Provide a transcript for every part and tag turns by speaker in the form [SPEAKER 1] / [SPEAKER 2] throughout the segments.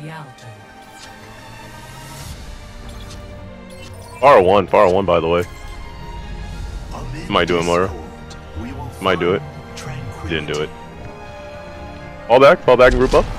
[SPEAKER 1] Far one, by the way. Might do it, Moira. Might do it. Didn't do it. Fall back and group up.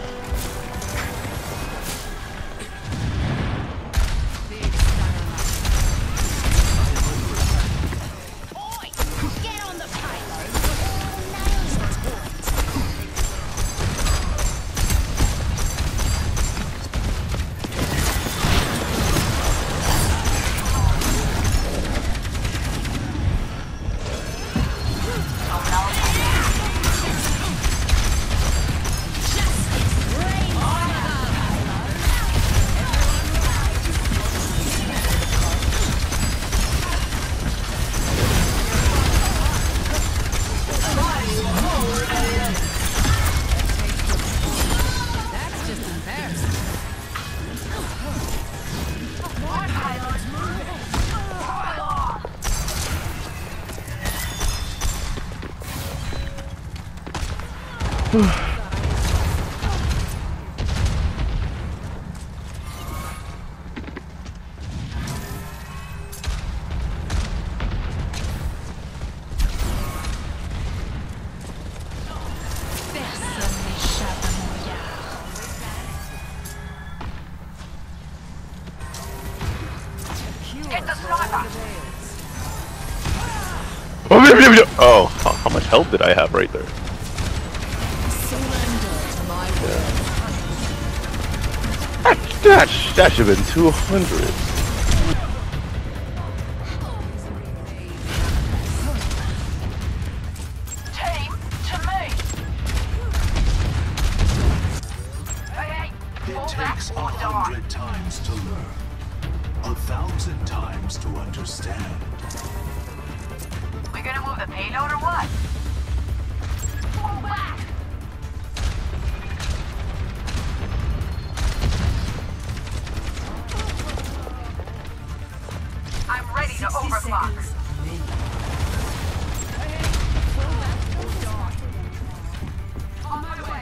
[SPEAKER 1] Oh, how much health did I have right there? Yeah. That should have been 200.
[SPEAKER 2] It takes 100 times to learn, 1,000 times to understand.
[SPEAKER 3] We gonna move the payload or what? Fall back! I'm ready to overclock. On my way.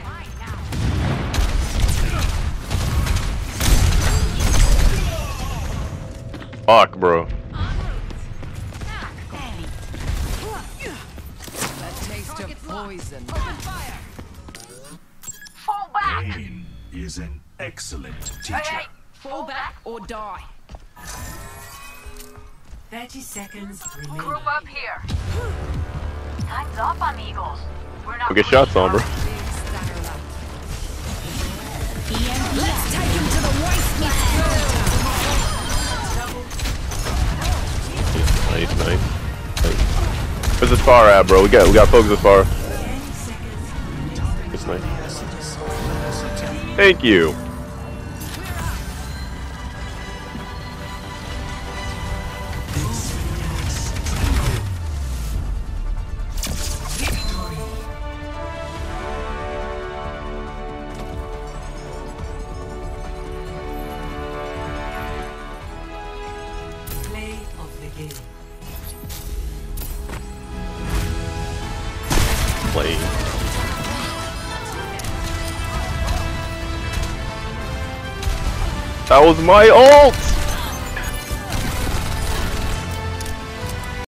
[SPEAKER 1] Fuck, bro.
[SPEAKER 4] Poison.
[SPEAKER 3] Fall back!
[SPEAKER 2] Pain is an excellent teacher.
[SPEAKER 3] Hey, fall back
[SPEAKER 4] or die.
[SPEAKER 5] 30 seconds remaining.
[SPEAKER 3] Group up here. Time's up on Eagles. We're not
[SPEAKER 1] We'll get shots on, bro.
[SPEAKER 4] Let's take him to the wasteland.
[SPEAKER 1] Nice. Where's this far at, bro? We got folks this far. It's nice. Thank you.
[SPEAKER 5] Play of the game.
[SPEAKER 1] Play. That was my ult!